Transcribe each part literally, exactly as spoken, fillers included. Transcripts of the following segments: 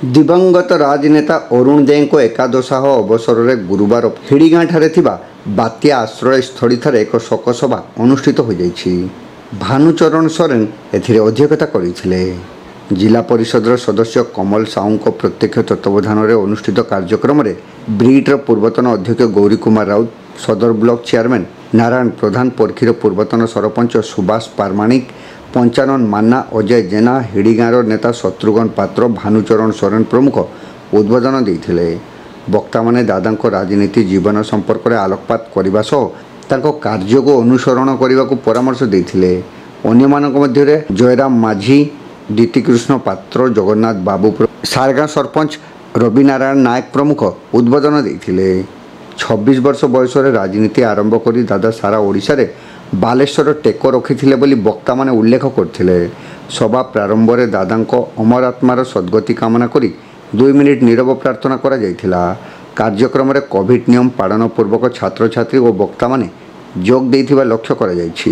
दिवंगत राजनेता अरुण देव को एकादशाह अवसर में गुरुवार हिड़ीगाँ ठारे थिबा बात्या आश्रय स्थली ठारे एक शोकसभा अनुष्ठित हो जाइछि। भानुचरण सोरेन एथिरे अध्यक्षता करथिले। जिला परिषद सदस्य कमल साहू प्रत्यक्ष तत्वावधान में अनुष्ठित कार्यक्रम में ब्रिटर पूर्वतन अध्यक्ष गौरी कुमार राउत, सदर ब्लॉक चेयरमैन नारायण प्रधान, परखीर पूर्वतन सरपंच सुभाष पारमाणिक, पंचानन मान्ना, अजय जेना, हिड़ीगाँर नेता शत्रुघ्न पात्र, भानुचरण सोरेन प्रमुख उद्बोधन देते। वक्ता माने दादा राजनीति जीवन संपर्क में आलोकपात करने सह तांको कार्य को अनुसरण करने को परामर्श देते। अन्यमानक मध्य जयराम माझी, दीतिकृष्ण पात्र, जगन्नाथ बाबू, सारगाँ सरपंच रवि नारायण नायक प्रमुख उद्बोधन देते। छब्बीस वर्ष बयस राजनीति आरंभ कर दादा सारा ओडिशा रे बालेश्वर टेक रखिथिले बोली वक्ता माने उल्लेख करथिले। सभा प्रारंभ में दादा अमर आत्मार सद्गति कामना करी दुई मिनिट नीरव प्रार्थना करा जायथिला। कार्यक्रम में कोविड नियम पालन पूर्वक छात्र छात्री और वक्ता माने जोग देथिबा लक्ष्य करा जायछि।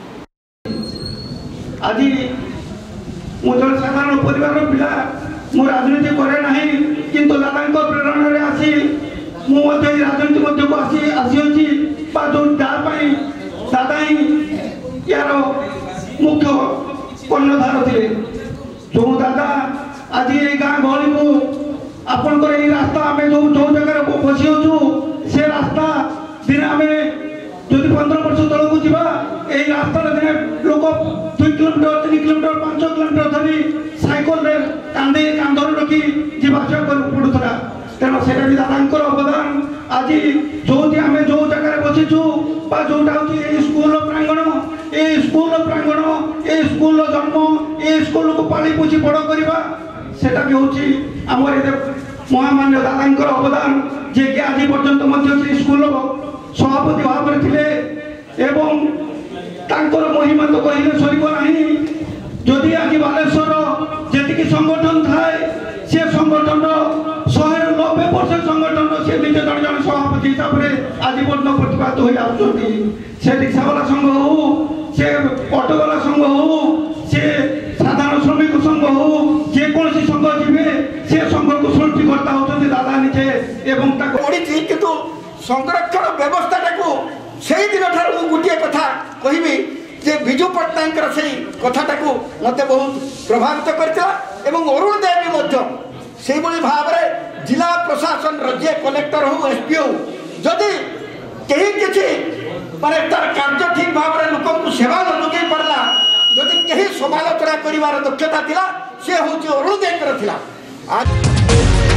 आजि मोर साधारण परिवार पिला मो राजनीति करे नाही, किंतु दादा प्रेरणा रे आसी मो मध्य राजनीति मध्य को आसी आसी अछि बा जो दापाई दादा ही यार मुख्य कर्णधार थे। जो दादा आज ये गाँ गहली को आपण रास्ता आम जो जो जगह बसी अच्छु से रास्ता दिन आम जो पंद्रह वर्ष तौक को यही रास्ता दिन लोक दुई किलोमीटर तीन किलोमीटर पांच किलोमीटर धरी साइकल कांदे कांधर रखी जावासा पड़ूला। तेना से दादा अवदान आज जो आम जो जगह बसीचु जोटा हूँ स्कूल प्रांगण ए स्कूल प्रांगण ए स्कूल जन्म ए स्कूल को पाली पोषी बड़ करवा सेटा भी हूँ आम महामान्य दादा अवदान जे कि आज पर्यंत स्कूल सभापति भाव में थे एवं तांकर महिमा तो कहले सरीब नहीं। जदि आज बालेश्वर जी संगठन थाए से संगठन शहे नब्बे परसेंट संगठन से निजे जन जन सभापति हिसाब से आज पर्यटन प्रतिपादित हो आसुँच। से रिक्सावाला संघ हो, से ऑटोवाला संघ हो, से साधारण श्रमिक संघ हो, जेकोसी संघ जी से संघ को सृष्टिकर्ता होती दादा निजे एवं किंतु संरक्षण व्यवस्था से दिन ठार गोटे कथा कहबी जे विजु पट्टनायक से कथाटा मत बहुत प्रभावित करता। अरुण देव से भाव में जिला प्रशासन राज्य कलेक्टर हो एसपी हो जदि कहीं किसी माने तार कार्य ठीक भाव में लोक को सेवा न जोगे पड़ला, जदि कहीं समालोचना कर दक्षता थिला से हूँ अरुण देव थिला। आज